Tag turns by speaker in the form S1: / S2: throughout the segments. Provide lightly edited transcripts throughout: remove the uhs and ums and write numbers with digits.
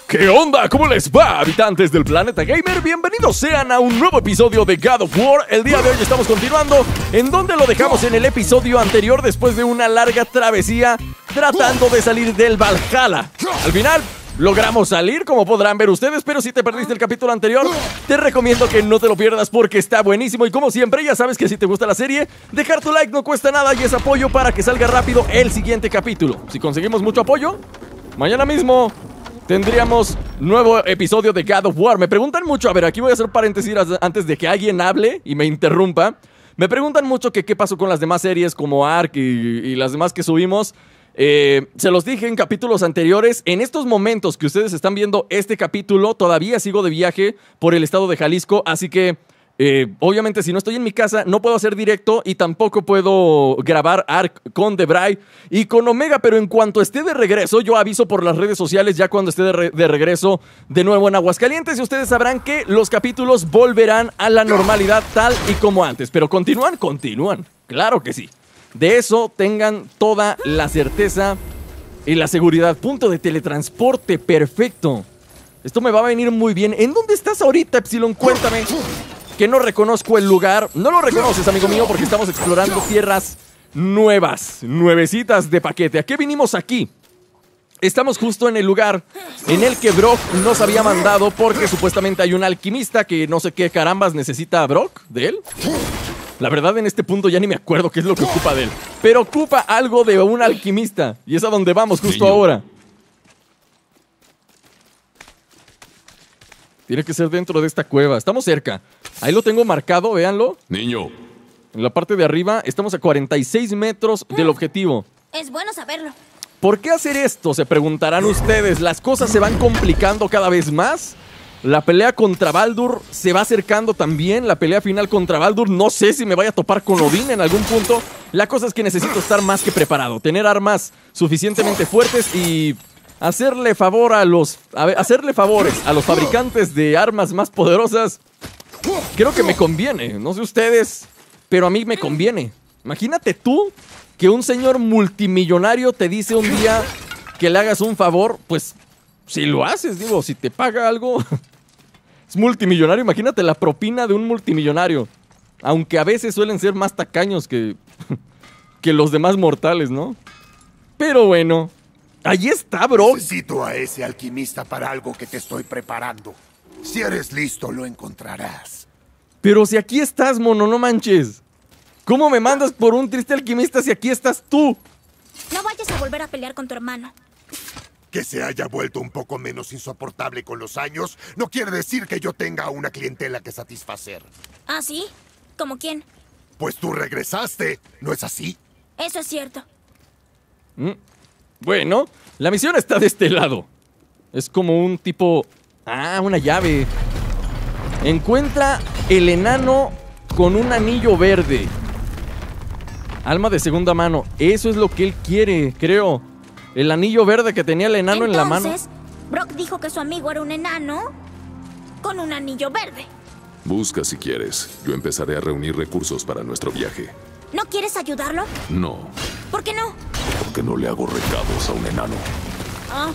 S1: ¿Qué onda? ¿Cómo les va, habitantes del planeta gamer? Bienvenidos sean a un nuevo episodio de God of War. El día de hoy estamos continuando en donde lo dejamos en el episodio anterior después de una larga travesía tratando de salir del Valhalla. Al final logramos salir, como podrán ver ustedes, pero si te perdiste el capítulo anterior, te recomiendo que no te lo pierdas porque está buenísimo. Y como siempre, ya sabes que si te gusta la serie, dejar tu like no cuesta nada y es apoyo para que salga rápido el siguiente capítulo. Si conseguimos mucho apoyo, mañana mismo tendríamos nuevo episodio de God of War. Me preguntan mucho, a ver, aquí voy a hacer paréntesis antes de que alguien hable y me interrumpa. Me preguntan mucho que qué pasó con las demás series como Ark y las demás que subimos. Se los dije en capítulos anteriores. En estos momentos que ustedes están viendo este capítulo, todavía sigo de viaje por el estado de Jalisco, así que obviamente si no estoy en mi casa no puedo hacer directo y tampoco puedo grabar Ark con Debray y con Omega, pero en cuanto esté de regreso yo aviso por las redes sociales ya cuando esté de regreso de nuevo en Aguascalientes y ustedes sabrán que los capítulos volverán a la normalidad tal y como antes. Pero continúan, claro que sí. De eso tengan toda la certeza y la seguridad. Punto de teletransporte, perfecto. Esto me va a venir muy bien. ¿En dónde estás ahorita, Epsilon? Cuéntame. Que no reconozco el lugar. No lo reconoces, amigo mío, porque estamos explorando tierras nuevas, nuevecitas de paquete. ¿A qué vinimos aquí? Estamos justo en el lugar en el que Brok nos había mandado porque supuestamente hay un alquimista que no sé qué carambas necesita a Brok de él. La verdad, en este punto ya ni me acuerdo qué es lo que ocupa de él. Pero ocupa algo de un alquimista. Y es a donde vamos justo ahora. Tiene que ser dentro de esta cueva. Estamos cerca. Ahí lo tengo marcado, véanlo.
S2: Niño.
S1: En la parte de arriba estamos a 46 metros del objetivo.
S3: Es bueno saberlo.
S1: ¿Por qué hacer esto? Se preguntarán ustedes. Las cosas se van complicando cada vez más. La pelea contra Baldur se va acercando también. La pelea final contra Baldur. No sé si me vaya a topar con Odín en algún punto. La cosa es que necesito estar más que preparado. Tener armas suficientemente fuertes y hacerle favores a los fabricantes de armas más poderosas. Creo que me conviene. No sé ustedes, pero a mí me conviene. Imagínate tú que un señor multimillonario te dice un día que le hagas un favor. Pues si lo haces, digo, si te paga algo. Es multimillonario, imagínate la propina de un multimillonario. Aunque a veces suelen ser más tacaños que los demás mortales, ¿no? Pero bueno, ahí está, bro.
S4: Necesito a ese alquimista para algo que te estoy preparando. Si eres listo, lo encontrarás.
S1: Pero si aquí estás, mono, no manches. ¿Cómo me mandas por un triste alquimista si aquí estás tú?
S3: No vayas a volver a pelear con tu hermano.
S4: Que se haya vuelto un poco menos insoportable con los años no quiere decir que yo tenga una clientela que satisfacer.
S3: ¿Ah, sí? ¿Como quién?
S4: Pues tú regresaste, ¿no es así?
S3: Eso es cierto.
S1: Bueno, la misión está de este lado. Es como un tipo... Ah, una llave. Encuentra el enano con un anillo verde. Alma de segunda mano. Eso es lo que él quiere, creo. El anillo verde que tenía el enano en la mano.
S3: Entonces, Brok dijo que su amigo era un enano con un anillo verde.
S2: Busca si quieres. Yo empezaré a reunir recursos para nuestro viaje.
S3: ¿No quieres ayudarlo?
S2: No,
S3: ¿Por qué no?
S2: porque no le hago recados a un enano.
S3: Ah,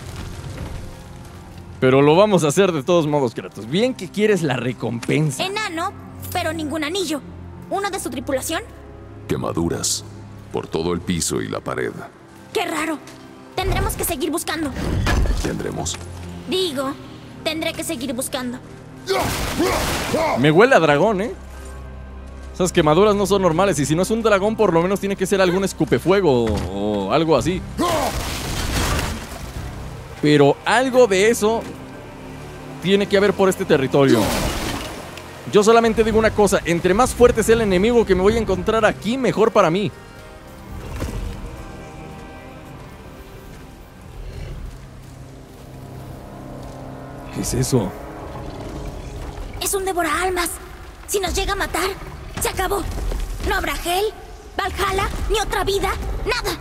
S1: Pero lo vamos a hacer de todos modos, Kratos. Bien que quieres la recompensa.
S3: enano, pero ningún anillo. ¿Uno de su tripulación?
S2: Quemaduras por todo el piso y la pared.
S3: ¡Qué raro! Tendremos que seguir buscando.
S2: Tendremos.
S3: Digo, tendré que seguir buscando.
S1: Me huele a dragón, ¿eh? Esas quemaduras no son normales. Y si no es un dragón, por lo menos tiene que ser algún escupefuego o algo así. Pero algo de eso tiene que haber por este territorio. Yo solamente digo una cosa. Entre más fuerte sea el enemigo que me voy a encontrar aquí, mejor para mí. ¿Qué es eso?
S3: Es un devoraalmas. Si nos llega a matar, se acabó. No habrá Hel, Valhalla, ni otra vida, nada.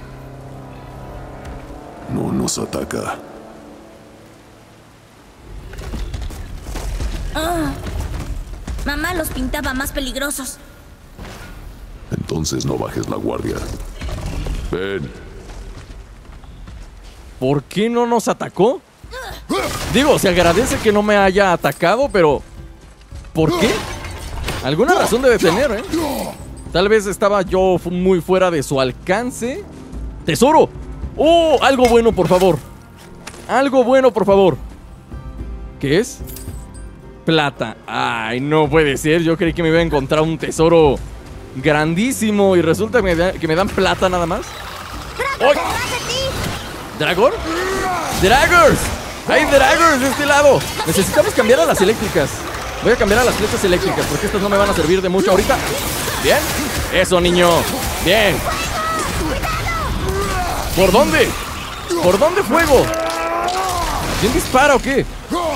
S2: No nos ataca.
S3: Mamá los pintaba más peligrosos.
S2: Entonces no bajes la guardia. Ven.
S1: ¿Por qué no nos atacó? Digo, se agradece que no me haya atacado, pero ¿por qué? Alguna razón debe tener, ¿eh? Tal vez estaba yo muy fuera de su alcance. ¡Tesoro! ¡Oh! Algo bueno, por favor. Algo bueno, por favor. ¿Qué es? Plata. Ay, no puede ser. Yo creí que me iba a encontrar un tesoro grandísimo y resulta que me dan plata nada más. ¡Ay! ¿Dragor? ¡Dragors! ¡Hay Dragors de este lado! Necesitamos cambiar a las eléctricas. Voy a cambiar a las flechas eléctricas porque estas no me van a servir de mucho ahorita. ¿Bien? Eso, niño. Bien. ¿Por dónde? ¿Por dónde fuego? ¿Quién dispara o qué?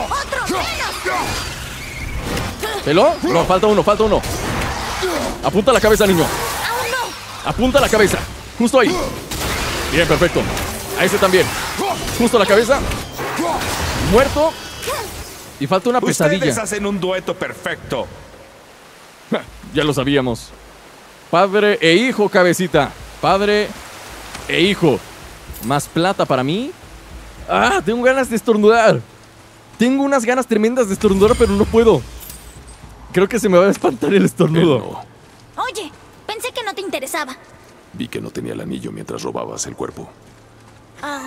S1: ¿Peló? No, falta uno, falta uno. Apunta la cabeza, niño. Apunta la cabeza. Justo ahí. Bien, perfecto. A ese también. Justo la cabeza. Muerto. Y falta una pesadilla.
S5: Ustedes hacen un dueto perfecto.
S1: Ya lo sabíamos. Padre e hijo, cabecita. Padre e hijo. Más plata para mí. Ah, tengo ganas de estornudar. Tengo unas ganas tremendas de estornudar, pero no puedo. Creo que se me va a espantar el estornudo.
S2: No.
S3: Oye, pensé que no te interesaba.
S2: Vi que no tenía el anillo mientras robabas el cuerpo.
S3: Ah,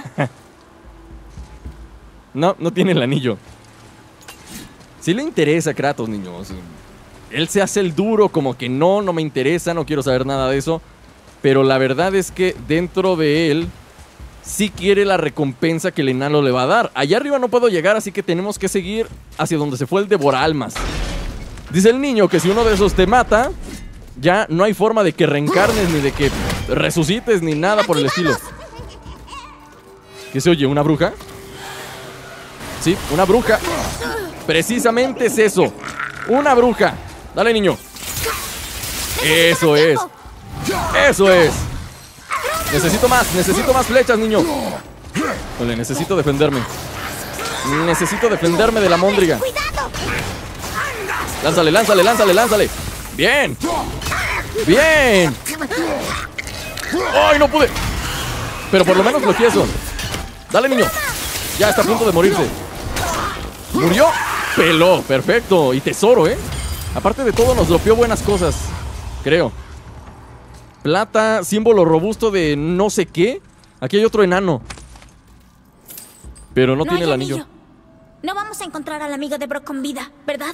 S1: No, no tiene el anillo. Sí le interesa a Kratos, niños. Él se hace el duro, como que no me interesa, no quiero saber nada de eso. Pero la verdad es que dentro de él sí quiere la recompensa que el enano le va a dar. Allá arriba no puedo llegar, así que tenemos que seguir hacia donde se fue el devoraalmas. Dice el niño que si uno de esos te mata, ya no hay forma de que reencarnes, ni de que resucites, ni nada por el estilo. ¿Qué se oye? ¿Una bruja? Sí, una bruja. Precisamente es eso. Una bruja. Dale, niño. Eso es. Eso es. Necesito más flechas, niño. Vale, necesito defenderme. Necesito defenderme de la móndriga. Lánzale, lánzale, lánzale, lánzale. Bien. Bien. ¡Ay, no pude! Pero por lo menos lo eso. Dale, niño. Ya está a punto de morirse. ¿Murió? Peló, perfecto. Y tesoro, ¿eh? Aparte de todo nos dropeó buenas cosas, creo. Plata, símbolo robusto de no sé qué. Aquí hay otro enano. Pero no tiene el anillo.
S3: No vamos a encontrar al amigo de Brock con vida, ¿verdad?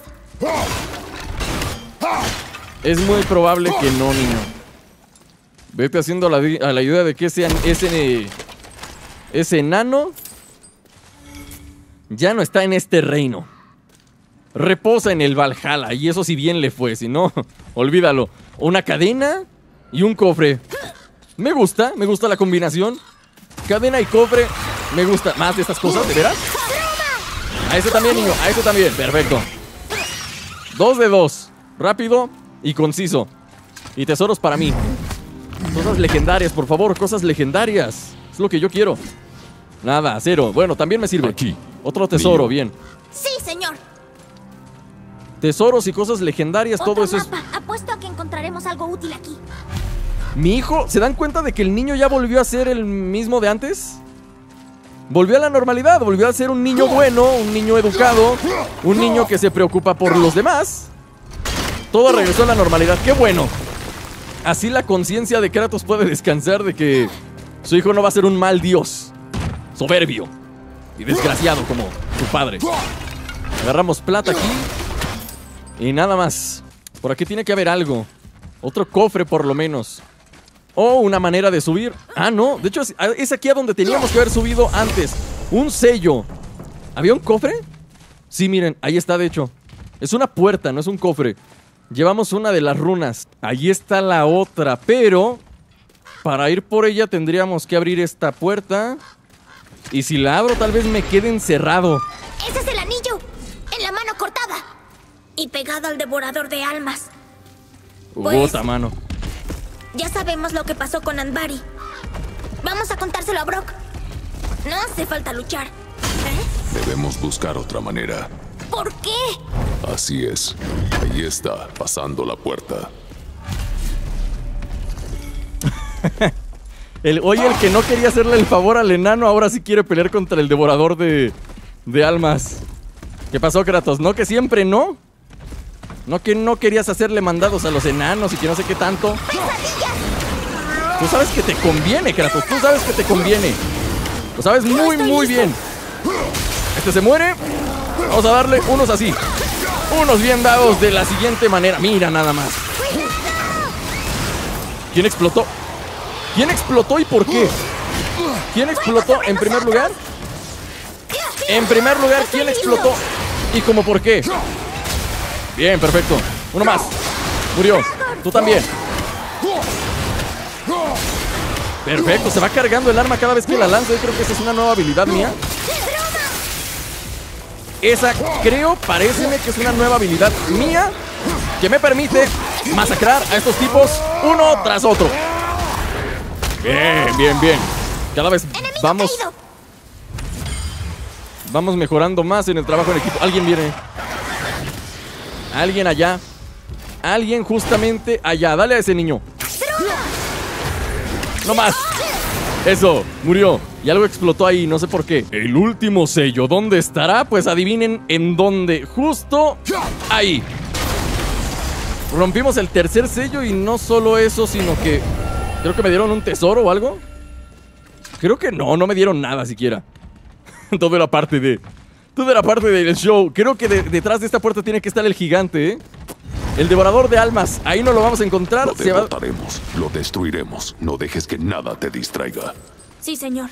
S1: Es muy probable que no, niño. Vete haciendo a la idea de que ese enano ya no está en este reino. Reposa en el Valhalla. Y eso si bien le fue. Si no, olvídalo. Una cadena y un cofre. Me gusta la combinación. Cadena y cofre. Me gusta más de estas cosas, ¿de veras? A ese también, niño, a ese también, perfecto. 2 de 2. Rápido y conciso. Y tesoros para mí. Cosas legendarias, por favor, cosas legendarias. Es lo que yo quiero. Nada, 0. Bueno, también me sirve.
S2: Aquí.
S1: Otro tesoro, bien.
S3: Sí, señor.
S1: Tesoros y cosas legendarias,
S3: Otro
S1: todo eso es...
S3: mapa. Apuesto a que encontraremos algo útil aquí.
S1: Mi hijo, ¿se dan cuenta de que el niño ya volvió a ser el mismo de antes? Volvió a la normalidad, volvió a ser un niño bueno, un niño educado, un niño que se preocupa por los demás. Todo regresó a la normalidad, qué bueno. Así la conciencia de Kratos puede descansar de que su hijo no va a ser un mal dios, soberbio y desgraciado como su padre. Agarramos plata aquí y nada más. Por aquí tiene que haber algo. Otro cofre por lo menos. O una manera de subir. Ah, no, de hecho es aquí a donde teníamos que haber subido antes. Un sello. ¿Había un cofre? Sí, miren, ahí está de hecho. Es una puerta, no es un cofre. Llevamos una de las runas. Ahí está la otra, pero para ir por ella tendríamos que abrir esta puerta. Y si la abro tal vez me quede encerrado.
S3: Ese es el anillo. En la mano cortada. Y pegado al devorador de almas.
S1: Puta mano.
S3: Ya sabemos lo que pasó con Andvari. Vamos a contárselo a Brock. No hace falta luchar. ¿Eh?
S2: Debemos buscar otra manera.
S3: ¿Por qué?
S2: Así es. Ahí está, pasando la puerta.
S1: Oye, el que no quería hacerle el favor al enano ahora sí quiere pelear contra el devorador de de almas. ¿Qué pasó, Kratos? ¿No que siempre no? ¿No que no querías hacerle mandados a los enanos y que no sé qué tanto? Tú sabes que te conviene, Kratos. Tú sabes que te conviene. Lo sabes muy bien. Este se muere. Vamos a darle unos así. Unos bien dados de la siguiente manera. Mira nada más. ¿Quién explotó? ¿Quién explotó y por qué? ¿Quién explotó en primer lugar? En primer lugar, ¿quién explotó? ¿Y cómo por qué? Bien, perfecto. Uno más. Murió. Tú también. Perfecto, se va cargando el arma cada vez que la lanza. Yo creo que esa es una nueva habilidad mía. Esa creo, paréceme que es una nueva habilidad mía que me permite masacrar a estos tipos uno tras otro. Bien. Cada vez vamos mejorando más en el trabajo en equipo. Alguien viene. Alguien allá. Alguien justamente allá. Dale a ese niño. No más. Eso, murió. Y algo explotó ahí, no sé por qué. El último sello, ¿dónde estará? Pues adivinen en dónde. Justo ahí. Rompimos el tercer sello y no solo eso, sino que creo que me dieron un tesoro o algo. Creo que no me dieron nada siquiera. Todo era parte del show. Creo que detrás de esta puerta tiene que estar el gigante, ¿eh? El devorador de almas. Ahí no lo vamos a encontrar.
S2: Lo derrotaremos, lo destruiremos. No dejes que nada te distraiga.
S3: Sí, señor.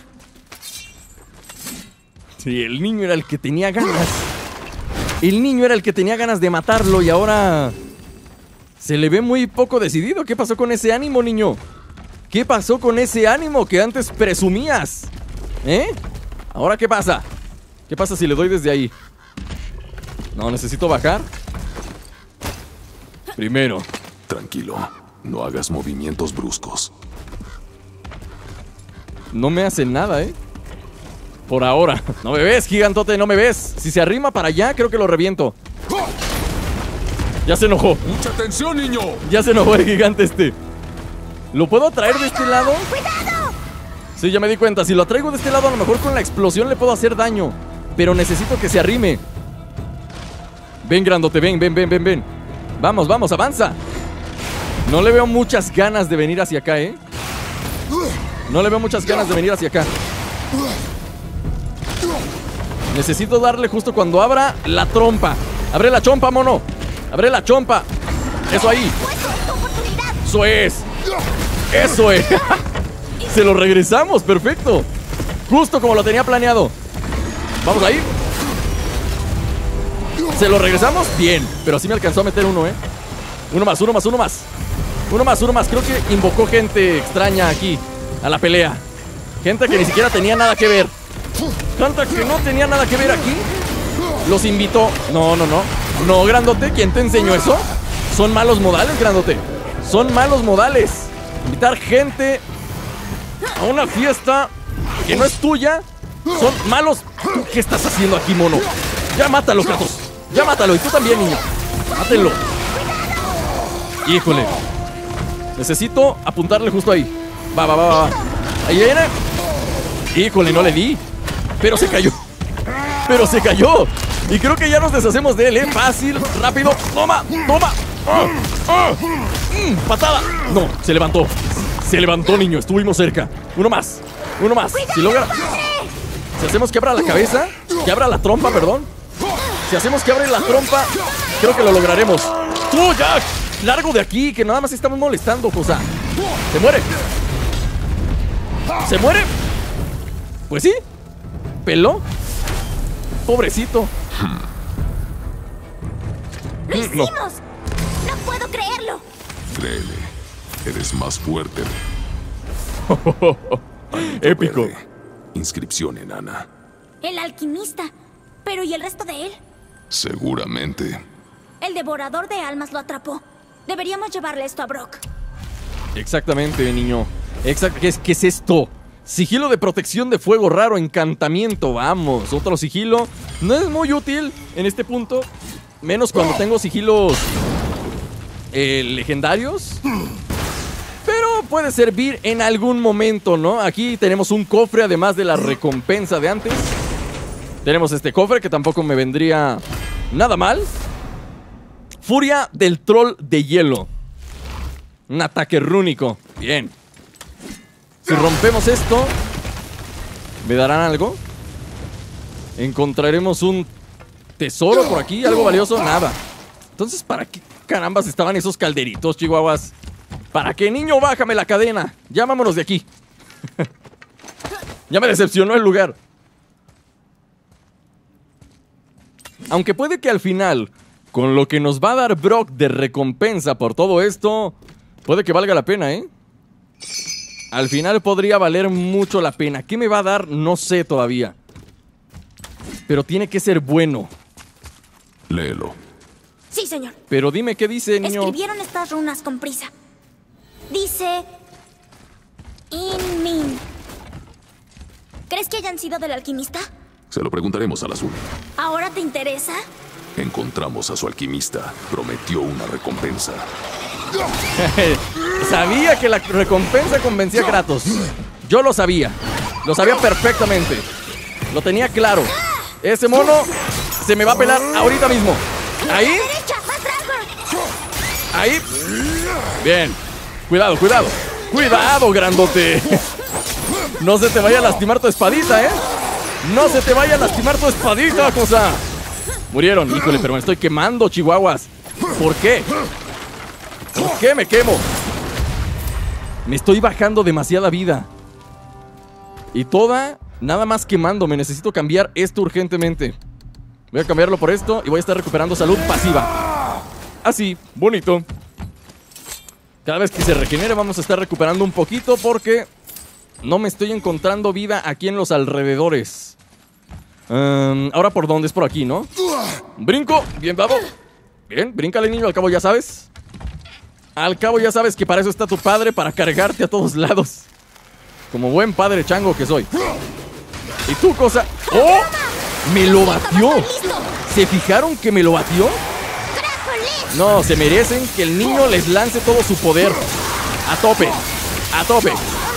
S1: Sí, el niño era el que tenía ganas. El niño era el que tenía ganas de matarlo y ahora se le ve muy poco decidido. ¿Qué pasó con ese ánimo, niño? ¿Qué pasó con ese ánimo que antes presumías? ¿Eh? ¿Ahora qué pasa? ¿Qué pasa si le doy desde ahí? No, necesito bajar. Primero.
S2: Tranquilo, no hagas movimientos bruscos.
S1: No me hace nada, ¿eh? Por ahora. No me ves, gigantote, no me ves. Si se arrima para allá, creo que lo reviento. Ya se enojó.
S2: ¡Mucha atención, niño!
S1: Ya se enojó el gigante este. ¿Lo puedo traer de este lado?
S3: ¡Cuidado!
S1: Sí, ya me di cuenta. Si lo traigo de este lado, a lo mejor con la explosión le puedo hacer daño. Pero necesito que se arrime. Ven, grandote, ven. Vamos, avanza. No le veo muchas ganas de venir hacia acá, ¿eh? No le veo muchas ganas de venir hacia acá. Necesito darle justo cuando abra la trompa. Abre la chompa, mono. Abre la chompa. Eso ahí. Eso es. Se lo regresamos, perfecto. Justo como lo tenía planeado. Vamos ahí. ¿Se lo regresamos? Bien. Pero sí me alcanzó a meter uno, ¿eh? Uno más. Creo que invocó gente extraña aquí a la pelea. Gente que ni siquiera tenía nada que ver. Gente que no tenía nada que ver aquí. Los invitó. No, grandote, ¿quién te enseñó eso? Son malos modales, grandote. Son malos modales. Invitar gente a una fiesta que no es tuya. Son malos. ¿Tú qué estás haciendo aquí, mono? Ya mátalo, Kratos. Ya mátalo. Y tú también, niño. Mátenlo. Híjole. Necesito apuntarle justo ahí. Va. Ahí viene. Híjole, no le di. Pero se cayó. Y creo que ya nos deshacemos de él, ¿eh? Fácil, rápido. Toma. Patada. No, se levantó. Niño. Estuvimos cerca. Uno más. Si logra. Si hacemos que abra la cabeza. Que abra la trompa, perdón. Si hacemos que abra la trompa, creo que lo lograremos. ¡Tú, ya! Largo de aquí, que nada más estamos molestando, cosa. ¿Se muere? Pues sí. ¿Peló? Pobrecito.
S3: ¡Lo hicimos! ¡No puedo creerlo!
S2: Créele, eres más fuerte.
S1: Épico.
S2: Verde. Inscripción enana.
S3: El alquimista. Pero ¿y el resto de él?
S2: Seguramente.
S3: El devorador de almas lo atrapó. Deberíamos llevarle esto a Brock.
S1: Exactamente, niño. ¿Qué es esto? Sigilo de protección de fuego raro, encantamiento. Vamos, otro sigilo. No es muy útil en este punto. Menos cuando tengo sigilos legendarios. Pero puede servir en algún momento, ¿no? Aquí tenemos un cofre, además de la recompensa de antes. Tenemos este cofre que tampoco me vendría nada mal. Furia del troll de hielo. Un ataque rúnico. Bien. Si rompemos esto, ¿me darán algo? ¿Encontraremos un tesoro por aquí? ¿Algo valioso? Nada. Entonces, ¿para qué carambas estaban esos calderitos, chihuahuas? ¿Para qué, niño? Bájame la cadena. Ya vámonos de aquí. Ya me decepcionó el lugar. Aunque puede que al final, con lo que nos va a dar Brock de recompensa por todo esto, puede que valga la pena, ¿eh? Al final podría valer mucho la pena. ¿Qué me va a dar? No sé todavía. Pero tiene que ser bueno.
S2: Léelo.
S3: Sí, señor.
S1: Pero dime qué dice, niño.
S3: Escribieron estas runas con prisa. Dice... Inmin. ¿Crees que hayan sido del alquimista?
S2: Se lo preguntaremos al azul.
S3: ¿Ahora te interesa?
S2: Encontramos a su alquimista. Prometió una recompensa.
S1: Sabía que la recompensa convencía a Kratos. Yo lo sabía. Lo sabía perfectamente. Lo tenía claro. Ese mono se me va a pelar ahorita mismo. Ahí.
S3: ¡Derecha! ¡Más largo!
S1: Ahí. Bien. Cuidado, cuidado. Cuidado, grandote. No se te vaya a lastimar tu espadita, ¿eh? No se te vaya a lastimar tu espadita, cosa. Murieron. Híjole, pero me estoy quemando, chihuahuas. ¿Por qué? ¿Por qué me quemo? Me estoy bajando demasiada vida. Y toda, nada más quemándome. Necesito cambiar esto urgentemente. Voy a cambiarlo por esto y voy a estar recuperando salud pasiva. Así, bonito. Cada vez que se regenere vamos a estar recuperando un poquito porque no me estoy encontrando vida aquí en los alrededores. Ahora por dónde, es por aquí, ¿no? Brinco, bien dado. Bien, bríncale, niño, al cabo ya sabes. Al cabo ya sabes que para eso está tu padre, para cargarte a todos lados. Como buen padre chango que soy. ¿Y tú, cosa? ¡Oh! ¡Me lo batió! ¿Se fijaron que me lo batió? No, se merecen que el niño les lance todo su poder. A tope. A tope.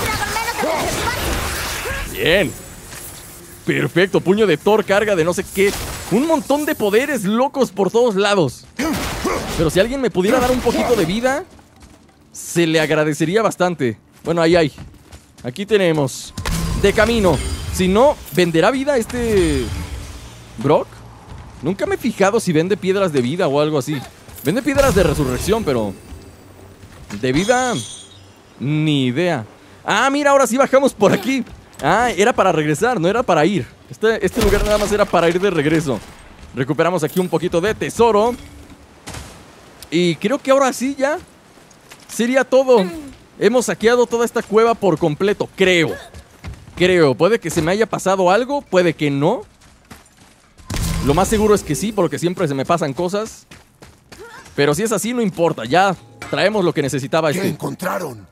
S1: Bien. Perfecto, puño de Thor, carga de no sé qué. Un montón de poderes locos por todos lados. Pero si alguien me pudiera dar un poquito de vida, se le agradecería bastante. Bueno, ahí hay. Aquí tenemos. De camino. Si no, ¿venderá vida este Brock? Nunca me he fijado si vende piedras de vida o algo así. Vende piedras de resurrección, pero de vida, ni idea. Ah, mira, ahora sí bajamos por aquí. Ah, era para regresar, no era para ir. Este lugar nada más era para ir de regreso. Recuperamos aquí un poquito de tesoro. Y creo que ahora sí ya sería todo. Hemos saqueado toda esta cueva por completo, creo. Puede que se me haya pasado algo, puede que no. Lo más seguro es que sí, porque siempre se me pasan cosas. Pero si es así, no importa, ya traemos lo que necesitaba
S4: ¿Qué encontraron?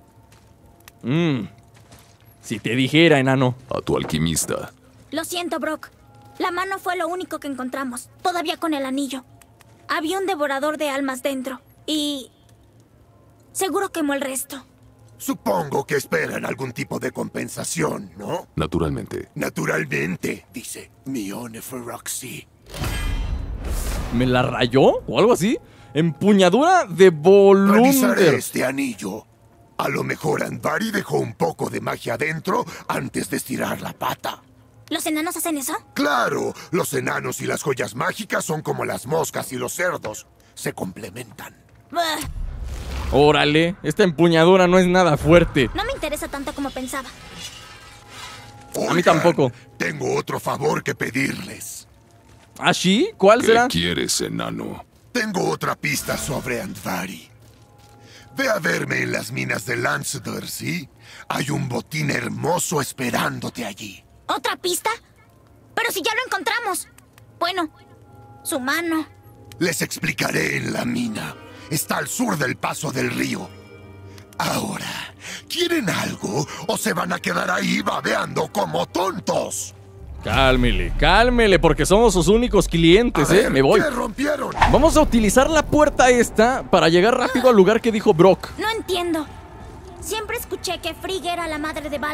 S1: Si te dijera, enano.
S2: A tu alquimista.
S3: Lo siento, Brock. La mano fue lo único que encontramos, todavía con el anillo. Había un devorador de almas dentro y seguro quemó el resto.
S4: Supongo que esperan algún tipo de compensación, ¿no?
S2: Naturalmente.
S4: Naturalmente, dice Mione Feroxy.
S1: ¿Me la rayó o algo así? Empuñadura de
S4: Revisaré
S1: Volunder.
S4: este anillo. A lo mejor Andvari dejó un poco de magia adentro antes de estirar la pata.
S3: ¿Los enanos hacen eso?
S4: Claro, los enanos y las joyas mágicas son como las moscas y los cerdos. Se complementan.
S3: Buah,
S1: Órale, esta empuñadura no es nada fuerte.
S3: no me interesa tanto como pensaba.
S1: A mí tampoco.
S4: Tengo otro favor que pedirles.
S1: ¿Ah, sí? ¿Cuál
S2: ¿Qué
S1: será?
S2: quieres, enano?
S4: Tengo otra pista sobre Andvari. Ve a verme en las minas de Landsdur, ¿sí? Hay un botín hermoso esperándote allí.
S3: ¿Otra pista? Pero si ya lo encontramos. Bueno, su mano.
S4: Les explicaré en la mina. Está al sur del paso del río. Ahora, ¿quieren algo o se van a quedar ahí babeando como tontos?
S1: Cálmele, porque somos sus únicos clientes,
S4: A ver,
S1: Me voy.
S4: ¿qué rompieron?
S1: Vamos a utilizar la puerta esta para llegar rápido al lugar que dijo Brock.
S3: No entiendo. Siempre escuché que Frigg era la madre de Baldur.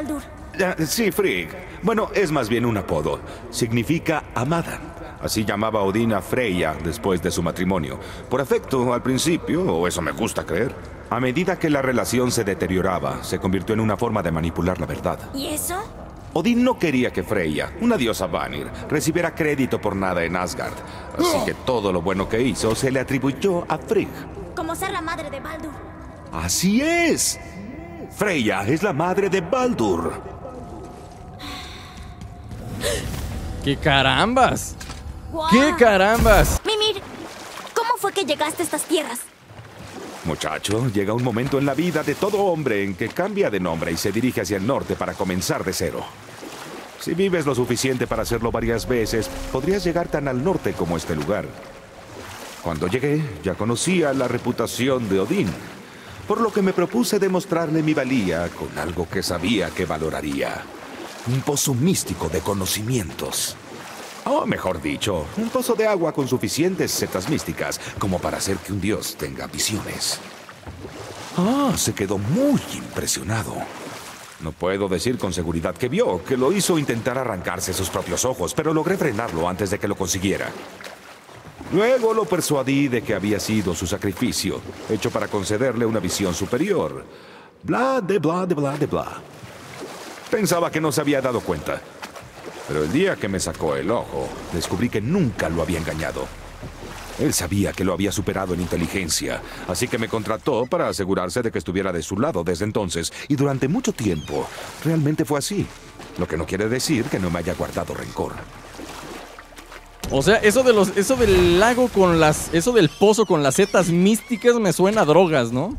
S5: Sí, Frigg. Bueno, es más bien un apodo. Significa amada. Así llamaba Odín a Freya después de su matrimonio. Por afecto al principio, o eso me gusta creer. A medida que la relación se deterioraba, se convirtió en una forma de manipular la verdad.
S3: ¿Y eso?
S5: Odín no quería que Freya, una diosa Vanir, recibiera crédito por nada en Asgard. Así que todo lo bueno que hizo se le atribuyó a Frigg.
S3: Como ser la madre de Baldur.
S5: ¡Así es! Freya es la madre de Baldur.
S1: ¡Qué carambas!
S3: ¡Guau!
S1: ¡Qué carambas!
S3: Mimir, ¿cómo fue que llegaste a estas tierras?
S5: Muchacho, llega un momento en la vida de todo hombre en que cambia de nombre y se dirige hacia el norte para comenzar de cero. Si vives lo suficiente para hacerlo varias veces, podrías llegar tan al norte como este lugar. Cuando llegué, ya conocía la reputación de Odín, por lo que me propuse demostrarle mi valía con algo que sabía que valoraría. Un pozo místico de conocimientos. O mejor dicho, un pozo de agua con suficientes setas místicas como para hacer que un dios tenga visiones. Se quedó muy impresionado. No puedo decir con seguridad que vio, que lo hizo intentar arrancarse sus propios ojos, pero logré frenarlo antes de que lo consiguiera. Luego lo persuadí de que había sido su sacrificio, hecho para concederle una visión superior. Bla, de bla, de bla, de bla. Pensaba que no se había dado cuenta. Pero el día que me sacó el ojo, descubrí que nunca lo había engañado. Él sabía que lo había superado en inteligencia, así que me contrató para asegurarse de que estuviera de su lado desde entonces. Y durante mucho tiempo, realmente fue así. Lo que no quiere decir que no me haya guardado rencor.
S1: O sea, eso del lago con eso del pozo con las setas místicas me suena a drogas, ¿no?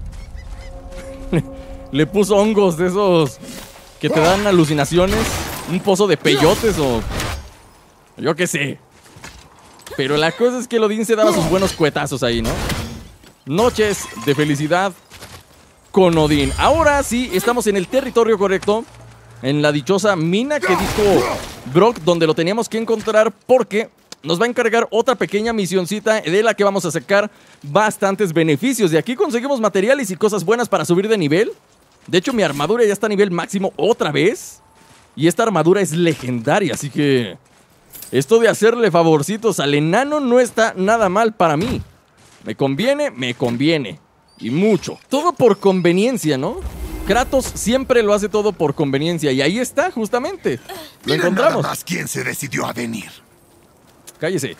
S1: Le puso hongos de esos que te dan alucinaciones. Un pozo de peyotes o... yo qué sé. Pero la cosa es que el Odín se daba sus buenos cuetazos ahí, ¿no? Noches de felicidad con Odín. Ahora sí, estamos en el territorio correcto. En la dichosa mina que dijo Brock, donde lo teníamos que encontrar porque nos va a encargar otra pequeña misioncita de la que vamos a sacar bastantes beneficios. De aquí conseguimos materiales y cosas buenas para subir de nivel. De hecho, mi armadura ya está a nivel máximo otra vez. Y esta armadura es legendaria, así que esto de hacerle favorcitos al enano no está nada mal para mí. Me conviene. Y mucho. Todo por conveniencia, ¿no? Kratos siempre lo hace todo por conveniencia. Y ahí está, justamente. Lo
S4: Mira
S1: encontramos.
S4: nada más quién se decidió a venir.
S1: Cállese.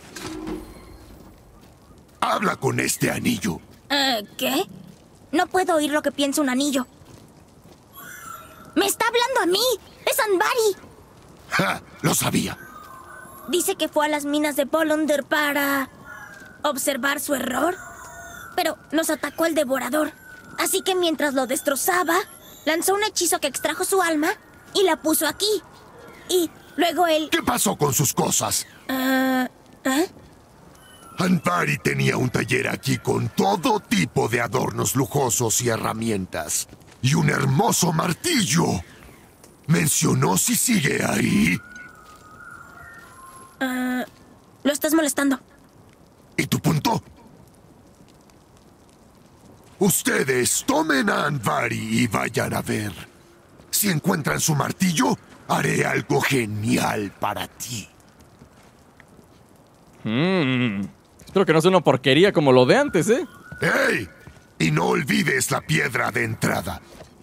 S4: Habla con este anillo.
S3: ¿Qué? No puedo oír lo que piensa un anillo. ¡Me está hablando a mí! ¡Es Andvari!
S4: ¡Ja! Lo sabía.
S3: Dice que fue a las minas de Bolundur para... observar su error. Pero nos atacó el devorador. Así que mientras lo destrozaba, lanzó un hechizo que extrajo su alma y la puso aquí. Y luego él...
S4: ¿Qué pasó con sus cosas? Andvari tenía un taller aquí con todo tipo de adornos lujosos y herramientas. Y un hermoso martillo. ¿Mencionó si sigue ahí?
S3: Lo estás molestando.
S4: ¿Y tu punto? Ustedes tomen a Andvari y vayan a ver. Si encuentran su martillo, haré algo genial para ti.
S1: Espero que no sea una porquería como lo de antes, ¿eh?
S4: ¡Ey! Y no olvides la piedra de entrada.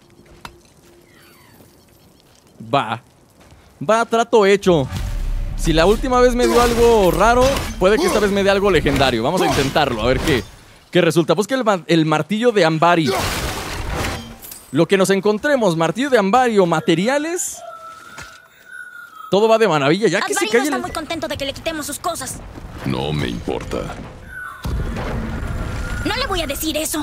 S1: Va, trato hecho. Si la última vez me dio algo raro, puede que esta vez me dé algo legendario. Vamos a intentarlo, a ver qué resulta. Busca el martillo de Andvari. Lo que nos encontremos, martillo de Andvari o materiales, todo va de maravilla. Ya que se
S3: Andvari
S1: cae
S3: no está
S1: el...
S3: muy contento de que le quitemos sus cosas.
S2: No me importa.
S3: No le voy a decir eso.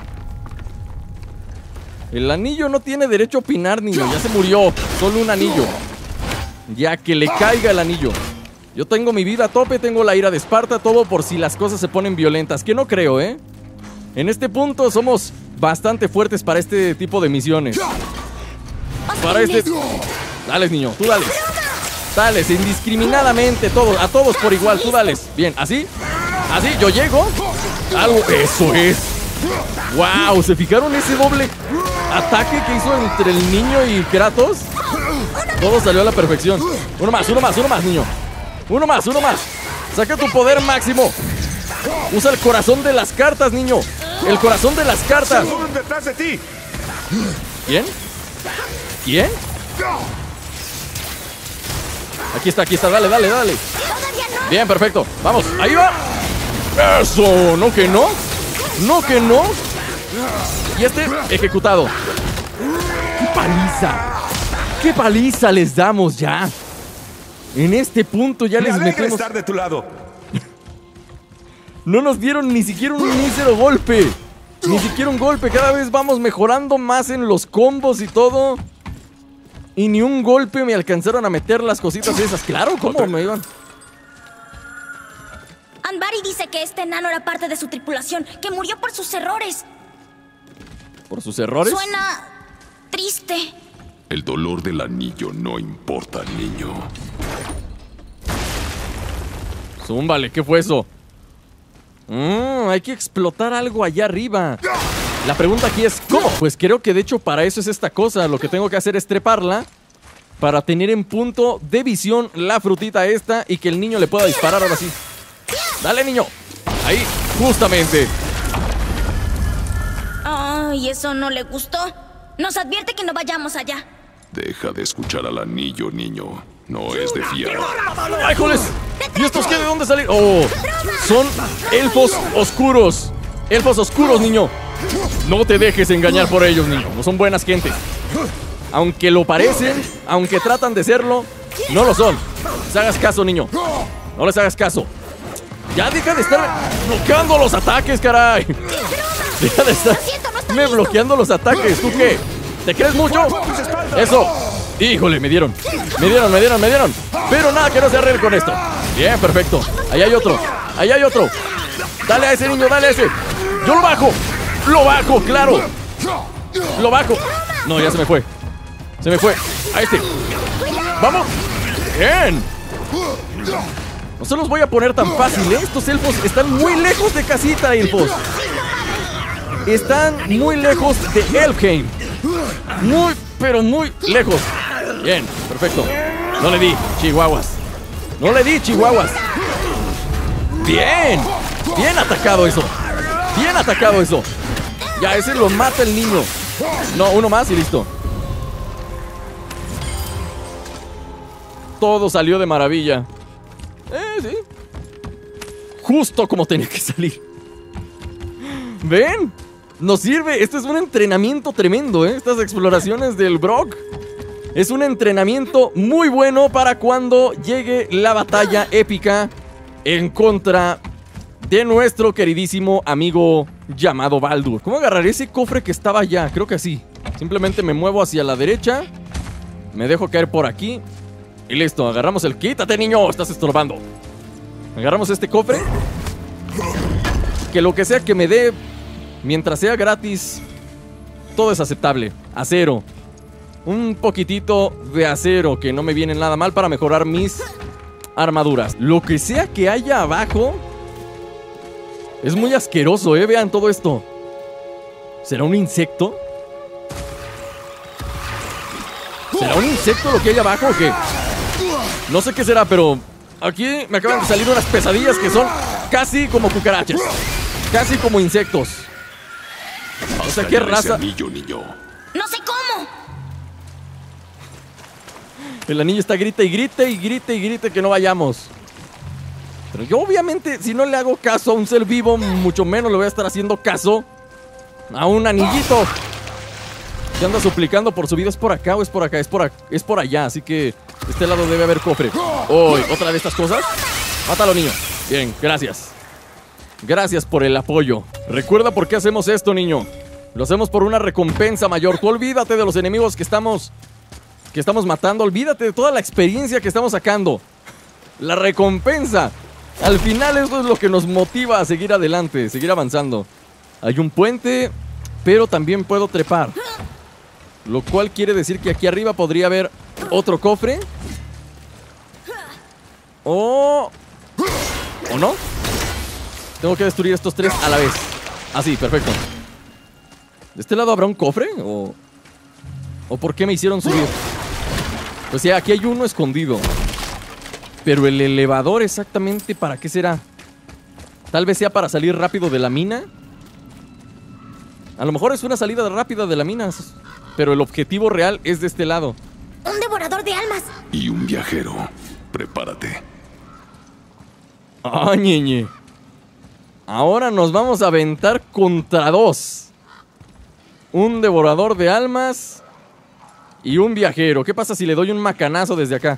S1: El anillo no tiene derecho a opinar, niño. Ya se murió. Solo un anillo. Ya que le caiga el anillo. Yo tengo mi vida a tope, tengo la ira de Esparta, todo por si las cosas se ponen violentas. Que no creo, ¿eh? En este punto somos bastante fuertes para este tipo de misiones. Para este... Dales, niño, tú dales. Dales, indiscriminadamente, todos, a todos por igual, tú dales. Bien, ¿así? ¿Así? Yo llego. Algo... Eso es. ¡Wow! ¿Se fijaron ese doble ataque que hizo entre el niño y Kratos? Todo salió a la perfección. Uno más, niño. Uno más. Saca tu poder máximo. Usa el corazón de las cartas, niño. El corazón de las cartas.
S5: ¡Detrás de ti!
S1: ¿Quién? Aquí está, dale. Bien, perfecto, vamos, ahí va. Eso, no que no. Y este, ejecutado. ¡Qué paliza les damos ya! En este punto ya les metemos...
S5: estar de tu lado.
S1: No nos dieron ni siquiera un mísero golpe. Ni siquiera un golpe. Cada vez vamos mejorando más en los combos y todo. Y ni un golpe me alcanzaron a meter las cositas esas. Claro, ¿cómo me iban?
S3: Anbari dice que este enano era parte de su tripulación, que murió por sus errores.
S1: ¿Por sus errores?
S3: Suena triste.
S2: El dolor del anillo no importa, niño.
S1: Zúmbale, ¿qué fue eso? Hay que explotar algo allá arriba. La pregunta aquí es ¿cómo? Pues creo que de hecho para eso es esta cosa. Lo que tengo que hacer es treparla para tener en punto de visión la frutita esta y que el niño le pueda disparar ahora sí. Dale, niño. Ahí, justamente.
S3: Ay, eso no le gustó. Nos advierte que no vayamos allá.
S2: Deja de escuchar al anillo, niño. No es de fiar.
S1: ¡Ay, joles! ¿Y estos qué? ¿De dónde salieron? ¡Oh! Son elfos oscuros. Elfos oscuros, niño. No te dejes engañar por ellos, niño. No son buenas gentes. Aunque lo parecen, aunque tratan de serlo, no lo son. No les hagas caso, niño. No les hagas caso. Ya deja de estar bloqueando los ataques, caray. Deja de estar bloqueando los ataques. ¿Tú qué? ¿Te crees mucho? Eso. Híjole, me dieron. Pero nada que no se arregle con esto. Bien, perfecto. Ahí hay otro. Dale a ese niño, dale a ese. Yo lo bajo, claro. Lo bajo. No, ya se me fue. A este. Vamos. Bien. No se los voy a poner tan fácil, ¿eh? Estos elfos están muy lejos de casita, elfos. Están muy lejos de Elfheim. Muy, pero muy lejos. Bien, perfecto. No le di, chihuahuas. Bien. Bien atacado eso. Ya, ese lo mata el niño. No, uno más y listo. Todo salió de maravilla. Sí. Justo como tenía que salir. ¿Ven? Nos sirve. Este es un entrenamiento tremendo, ¿eh? Estas exploraciones del Brok. Es un entrenamiento muy bueno para cuando llegue la batalla épica en contra de nuestro queridísimo amigo llamado Baldur. ¿Cómo agarraré ese cofre que estaba allá? Creo que así. Simplemente me muevo hacia la derecha. Me dejo caer por aquí. Y listo, agarramos el... ¡Quítate, niño! Estás estorbando. Agarramos este cofre. Que lo que sea que me dé, mientras sea gratis, todo es aceptable. Acero. Un poquitito de acero, que no me viene nada mal para mejorar mis armaduras. Lo que sea que haya abajo es muy asqueroso, ¿eh? Vean todo esto. ¿Será un insecto? ¿Será un insecto lo que hay abajo o qué? No sé qué será, pero aquí me acaban de salir unas pesadillas que son casi como cucarachas. Casi como insectos. O sea, ¿qué raza?
S2: Anillo, niño.
S3: No sé cómo.
S1: El anillo está grita que no vayamos. Pero yo obviamente, si no le hago caso a un ser vivo, mucho menos le voy a estar haciendo caso a un anillito que anda suplicando por su vida. ¿Es por acá o es por acá? Es por allá, así que este lado debe haber cofre. ¿Otra de estas cosas? Mátalo, niño. Bien, gracias. Gracias por el apoyo. Recuerda por qué hacemos esto, niño. Lo hacemos por una recompensa mayor. Tú olvídate de los enemigos que estamos matando. Olvídate de toda la experiencia que estamos sacando. La recompensa. Al final eso es lo que nos motiva a seguir adelante, seguir avanzando. Hay un puente, pero también puedo trepar. Lo cual quiere decir que aquí arriba podría haber otro cofre. ¿O no? Tengo que destruir estos tres a la vez. Así, perfecto. ¿De este lado habrá un cofre? ¿O por qué me hicieron subir? Pues sí, aquí hay uno escondido. Pero el elevador exactamente, ¿para qué será? Tal vez sea para salir rápido de la mina. A lo mejor es una salida rápida de la mina, pero el objetivo real es de este lado.
S3: ¡Un devorador de almas!
S2: Y un viajero. Prepárate.
S1: ¡Ah, ñeñe! Ahora nos vamos a aventar contra dos. Un devorador de almas y un viajero. ¿Qué pasa si le doy un macanazo desde acá?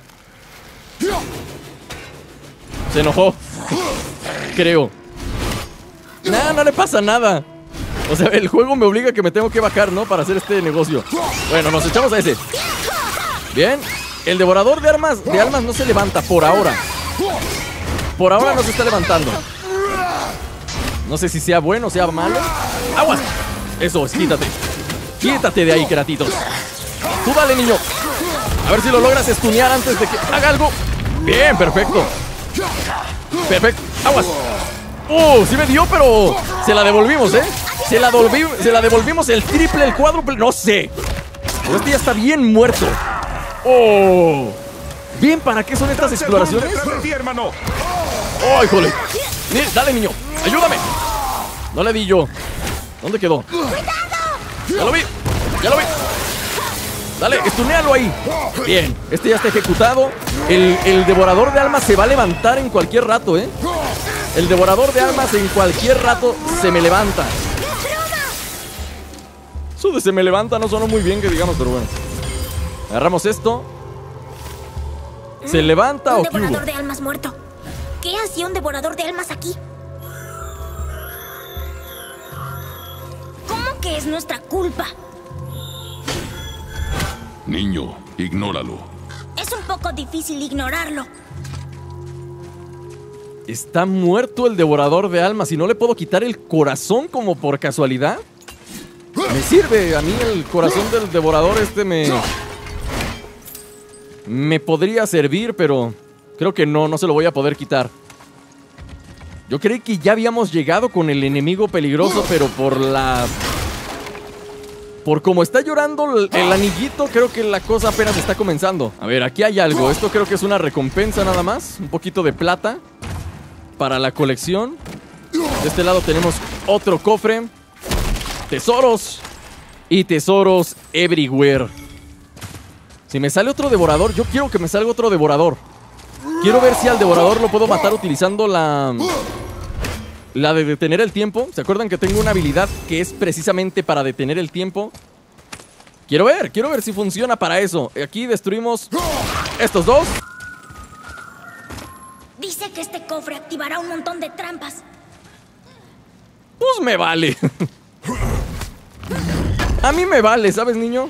S1: Se enojó. Creo. Nah, no le pasa nada. O sea, el juego me obliga a que me tengo que bajar, ¿no? Para hacer este negocio. Bueno, nos echamos a ese. Bien. El devorador de almas no se levanta por ahora. Por ahora no se está levantando. No sé si sea bueno o sea malo. ¡Aguas! Eso es, quítate. Quítate de ahí, Keratitos. Tú dale, niño. A ver si lo logras estunear antes de que haga algo. Bien, perfecto. Perfecto. ¡Aguas! Sí me dio, pero se la devolvimos, ¿eh? Se la devolvimos el triple, el cuádruple, no sé. Pero este ya está bien muerto. ¡Oh! Bien, ¿para qué son estas exploraciones? ¡Oh, híjole! Dale, niño, ayúdame. No le di yo. ¿Dónde quedó? Ya lo vi, ya lo vi. Dale, estunealo ahí. Bien, este ya está ejecutado. El devorador de almas se va a levantar en cualquier rato, ¿eh? El devorador de almas en cualquier rato se me levanta. Eso de se me levanta no sonó muy bien que digamos, pero bueno. Agarramos esto. ¿Se levanta o qué hubo?
S3: Un devorador de almas muerto. ¿Qué hacía un devorador de almas aquí? ¿Cómo que es nuestra culpa?
S2: Niño, ignóralo.
S3: Es un poco difícil ignorarlo.
S1: Está muerto el devorador de almas y no le puedo quitar el corazón como por casualidad. Me sirve a mí el corazón del devorador me podría servir, pero creo que no se lo voy a poder quitar. Yo creí que ya habíamos llegado con el enemigo peligroso, pero por como está llorando el anillito, creo que la cosa apenas está comenzando. A ver, aquí hay algo. Esto creo que es una recompensa nada más. Un poquito de plata para la colección. De este lado tenemos otro cofre. Tesoros. Y tesoros everywhere. Si me sale otro devorador, yo quiero que me salga otro devorador. Quiero ver si al devorador lo puedo matar utilizando la de detener el tiempo. ¿Se acuerdan que tengo una habilidad que es precisamente para detener el tiempo? Quiero ver si funciona para eso. Aquí destruimos estos dos.
S3: Dice que este cofre activará un montón de trampas.
S1: Pues me vale. A mí me vale, ¿sabes, niño?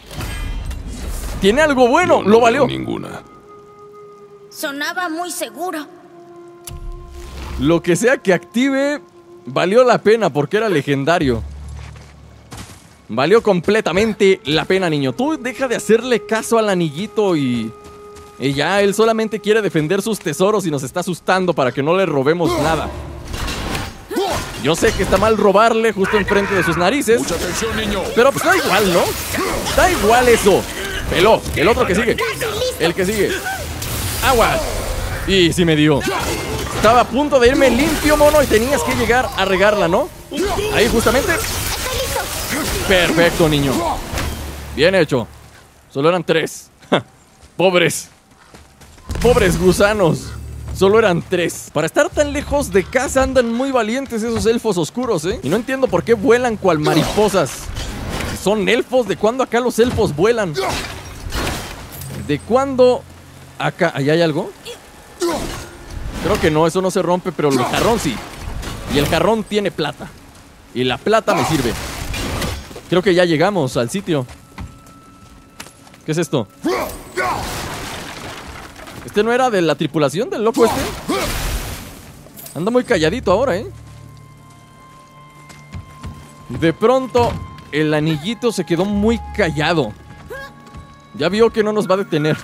S1: Tiene algo bueno,
S2: No
S1: lo valió.
S2: Ninguna.
S3: Sonaba muy seguro.
S1: Lo que sea que active, valió la pena porque era legendario. Valió completamente la pena, niño. Tú deja de hacerle caso al anillito y ya, él solamente quiere defender sus tesoros y nos está asustando para que no le robemos nada. Yo sé que está mal robarle justo enfrente de sus narices.
S2: Mucha atención, niño.
S1: Pero pues da igual, ¿no? Da igual eso. Peló, el otro que sigue. El que sigue. Agua. Y sí me dio. Estaba a punto de irme limpio, mono, y tenías que llegar a regarla, ¿no? Ahí justamente. Perfecto, niño. Bien hecho. Solo eran 3. Pobres. Pobres gusanos. Solo eran 3. Para estar tan lejos de casa andan muy valientes esos elfos oscuros, ¿eh? Y no entiendo por qué vuelan cual mariposas. ¿Son elfos? ¿De cuándo acá los elfos vuelan? ¿De cuándo acá? ¿Allá hay algo? Creo que no, eso no se rompe, pero el jarrón sí. Y el jarrón tiene plata. Y la plata me sirve. Creo que ya llegamos al sitio. ¿Qué es esto? ¿Este no era de la tripulación del loco este? Anda muy calladito ahora, ¿eh? De pronto, el anillito se quedó muy callado. Ya vio que no nos va a detener.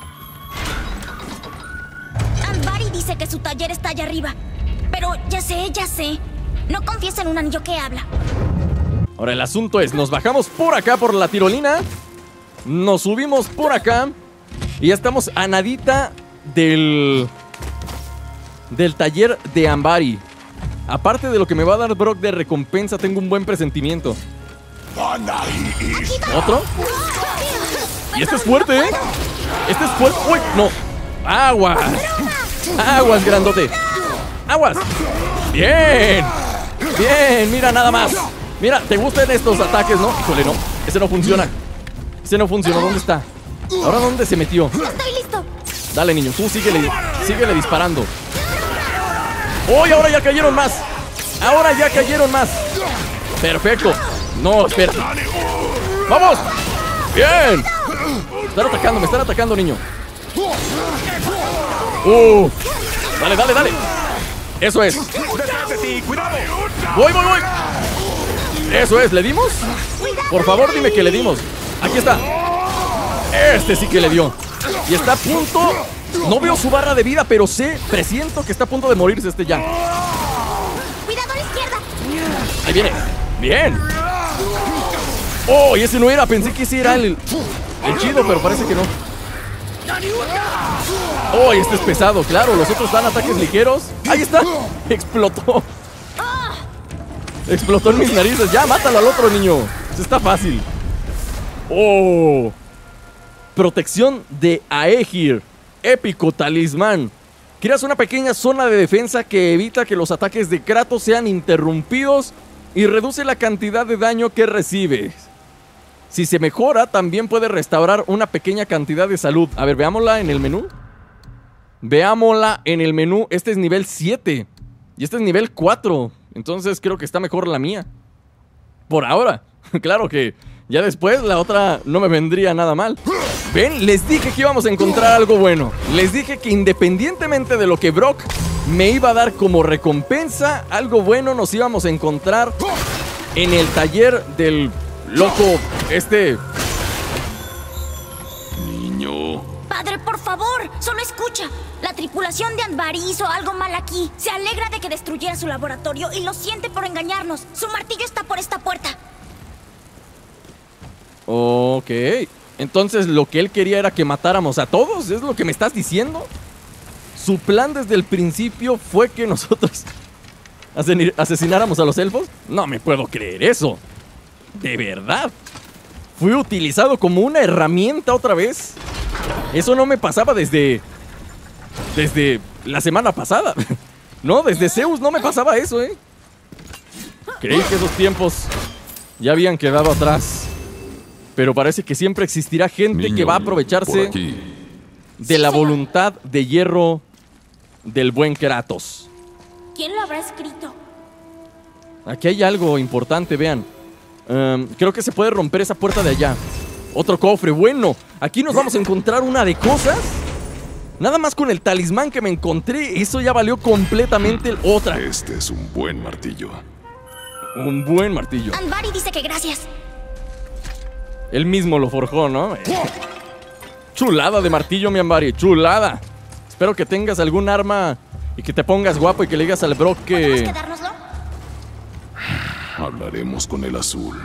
S3: Ambari dice que su taller está allá arriba. Pero ya sé. No confiesa en un anillo que habla.
S1: Ahora el asunto es, nos bajamos por acá por la tirolina. Nos subimos por acá. Y ya estamos a nadita del taller de Anvari. Aparte de lo que me va a dar Brock de recompensa, tengo un buen presentimiento. ¿Otro? Y este es fuerte, ¿eh? Este es fuerte. ¡Uy! ¡No! ¡Aguas! ¡Aguas, grandote! ¡Aguas! ¡Bien! ¡Bien! Mira, nada más. Mira, ¿te gustan estos ataques, no? Híjole, no. Ese no funciona. Ese no funcionó. ¿Dónde está? ¿Ahora dónde se metió?
S3: Estoy listo.
S1: Dale, niño. Tú síguele disparando. ¡Uy! Ahora ya cayeron más. Ahora ya cayeron más. Perfecto. No, espera. ¡Vamos! ¡Bien! Me están atacando, niño. Dale, dale, dale. Eso es. Voy. Eso es, ¿le dimos? Por favor, dime que le dimos. Aquí está. Este sí que le dio. Y está a punto. No veo su barra de vida, pero presiento que está a punto de morirse este ya.
S3: Cuidado a la izquierda.
S1: Ahí viene. Bien. Oh, y ese no era. Pensé que ese era el chido, pero parece que no. Oh, y este es pesado, claro. Los otros dan ataques ligeros. Ahí está. Explotó. Explotó en mis narices. Ya, mátalo al otro, niño. Eso está fácil. Oh. Protección de Aegir. Épico talismán. Creas una pequeña zona de defensa que evita que los ataques de Kratos sean interrumpidos y reduce la cantidad de daño que recibes. Si se mejora, también puede restaurar una pequeña cantidad de salud. A ver, veámosla en el menú. Veámosla en el menú. Este es nivel 7 y este es nivel 4. Entonces creo que está mejor la mía. Por ahora. Claro que ya después la otra no me vendría nada mal. ¿Ven? Les dije que íbamos a encontrar algo bueno. Les dije que independientemente de lo que Brock me iba a dar como recompensa, algo bueno nos íbamos a encontrar en el taller del loco
S2: Niño.
S3: Padre, por favor, solo escucha. La tripulación de Anvari hizo algo mal aquí. Se alegra de que destruyera su laboratorio y lo siente por engañarnos. Su martillo está por esta puerta.
S1: Ok. Entonces lo que él quería era que matáramos a todos. ¿Es lo que me estás diciendo? Su plan desde el principio fue que nosotros asesináramos a los elfos. No me puedo creer eso. ¿De verdad? Fui utilizado como una herramienta otra vez. Eso no me pasaba desde la semana pasada. No, desde Zeus no me pasaba eso, ¿eh? Creí que esos tiempos ya habían quedado atrás. Pero parece que siempre existirá gente
S2: Niño,
S1: que va a aprovecharse de la voluntad de hierro del buen Kratos.
S3: ¿Quién lo habrá escrito?
S1: Aquí hay algo importante, vean. Creo que se puede romper esa puerta de allá. Otro cofre, bueno. Aquí nos vamos a encontrar una de cosas. Nada más con el talismán que me encontré, eso ya valió completamente otra.
S2: Este es un buen martillo.
S1: Un buen martillo.
S3: Anvari dice que gracias.
S1: Él mismo lo forjó, ¿no? Chulada de martillo, mi Anvari, chulada. Espero que tengas algún arma y que te pongas guapo y que le digas al Brock que...
S3: ¿Podemos quedárnoslo?
S2: Hablaremos con el azul.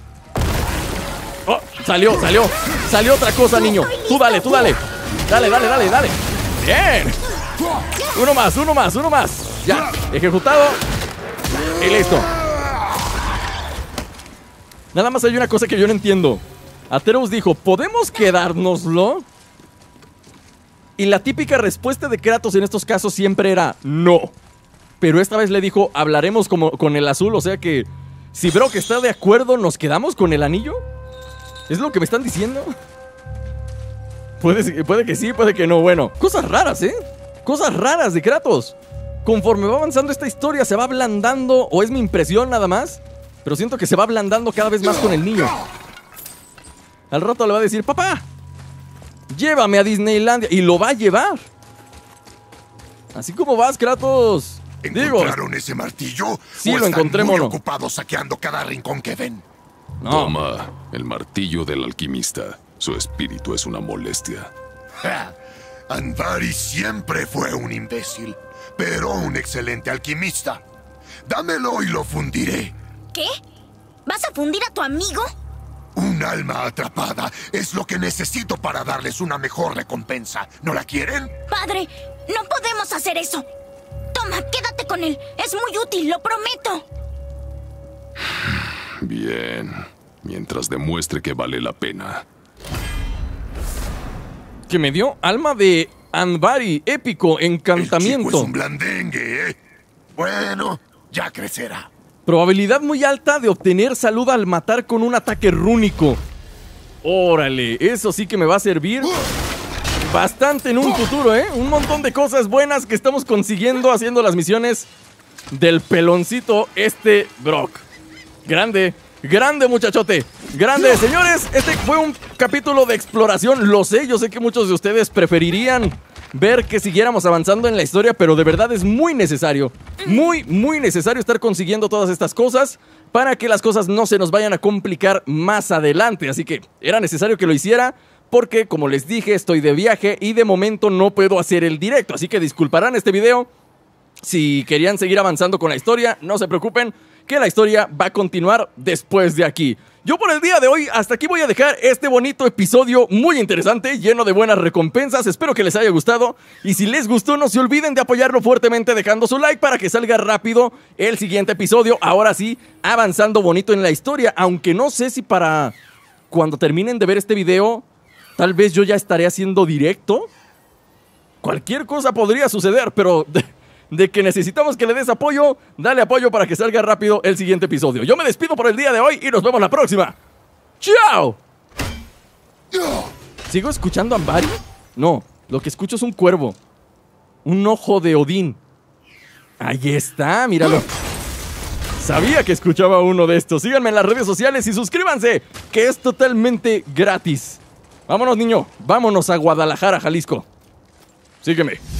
S1: Oh, salió otra cosa, niño. Tú dale. Dale. Bien. Uno más. Ya, ejecutado. Y listo. Nada más hay una cosa que yo no entiendo. Atreus dijo, ¿podemos quedárnoslo? Y la típica respuesta de Kratos en estos casos siempre era no. Pero esta vez le dijo, hablaremos con el azul. O sea que si Brock está de acuerdo, ¿nos quedamos con el anillo? ¿Es lo que me están diciendo? Puede que sí, puede que no. Bueno, cosas raras, ¿eh? Cosas raras de Kratos. Conforme va avanzando esta historia, se va ablandando. ¿O es mi impresión nada más? Pero siento que se va ablandando cada vez más con el niño. Al rato le va a decir, papá, llévame a Disneylandia. Y lo va a llevar. Así como vas, Kratos.
S4: ¿Encontraron ese martillo?
S1: Sí,
S4: ¿O
S1: lo encontré,
S4: están muy
S1: mono.
S4: ocupados saqueando cada rincón que ven?
S1: No.
S2: Toma, el martillo del alquimista. Su espíritu es una molestia.
S4: Ja, Anvari siempre fue un imbécil, pero un excelente alquimista. Dámelo y lo fundiré.
S3: ¿Qué? ¿Vas a fundir a tu amigo?
S4: Un alma atrapada es lo que necesito para darles una mejor recompensa. ¿No la quieren?
S3: Padre, no podemos hacer eso. Toma, quédate con él. Es muy útil, lo prometo.
S2: Bien. Mientras demuestre que vale la pena.
S1: Que me dio alma de Anbari, épico,
S4: El
S1: encantamiento.
S4: chico es un blandengue, ¿eh? Bueno, ya crecerá.
S1: Probabilidad muy alta de obtener salud al matar con un ataque rúnico. Órale, eso sí que me va a servir bastante en un futuro, ¿eh? Un montón de cosas buenas que estamos consiguiendo haciendo las misiones del peloncito Brock. Grande, grande muchachote. Grande, señores, este fue un capítulo de exploración. Lo sé, yo sé que muchos de ustedes preferirían ver que siguiéramos avanzando en la historia, pero de verdad es muy necesario, muy necesario estar consiguiendo todas estas cosas para que las cosas no se nos vayan a complicar más adelante. Así que era necesario que lo hiciera porque, como les dije, estoy de viaje y de momento no puedo hacer el directo. Así que disculparán este video. Si querían seguir avanzando con la historia, no se preocupen, que la historia va a continuar después de aquí. Yo por el día de hoy hasta aquí voy a dejar este bonito episodio muy interesante, lleno de buenas recompensas. Espero que les haya gustado y si les gustó no se olviden de apoyarlo fuertemente dejando su like para que salga rápido el siguiente episodio. Ahora sí, avanzando bonito en la historia, aunque no sé si para cuando terminen de ver este video tal vez yo ya estaré haciendo directo. Cualquier cosa podría suceder, pero de que necesitamos que le des apoyo, dale apoyo para que salga rápido el siguiente episodio. Yo me despido por el día de hoy y nos vemos la próxima. ¡Chao! ¿Sigo escuchando a Anbari? No, lo que escucho es un cuervo. Un ojo de Odín. Ahí está, míralo. Sabía que escuchaba uno de estos. Síganme en las redes sociales y suscríbanse, que es totalmente gratis. Vámonos, niño. Vámonos a Guadalajara, Jalisco. Sígueme.